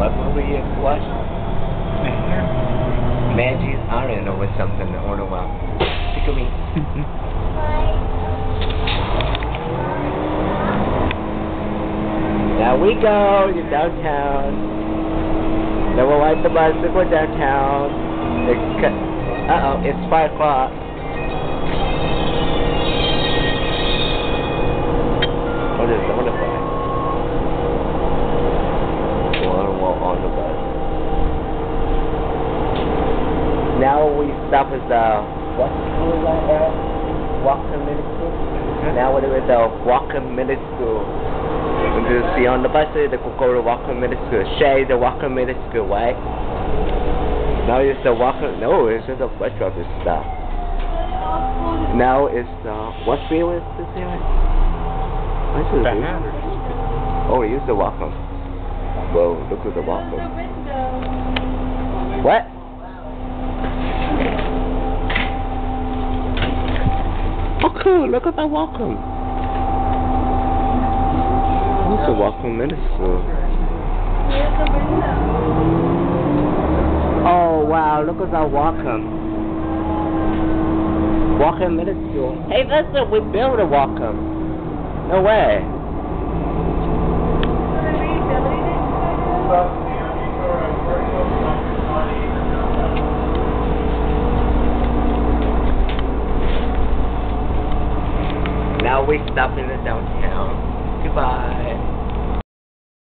What movie you watch? Magic Island or something all the while. Look at me. Now we go to downtown. Then we'll ride the bus to go downtown. Uh-oh, it's 5 o'clock. What is the bus? On the bus. Now we stop at the what school is that at? Walker Middle School. Now we're at the Walker Middle School. And you see on the bus they go to Walker Middle School. Shay the Walker Middle School, right? Now it's the Walker. No, it's just the bus driver stop. Now it's the what field is this here? Oh, it's the Walker. Whoa, look at the Walker. What? Oh, cool, look at that Walker. What's the Walker Middle School? Oh, wow, look at that Walker. Walker Middle School. Hey, that's it, we built a Walker. No way. Now we stop in the downtown.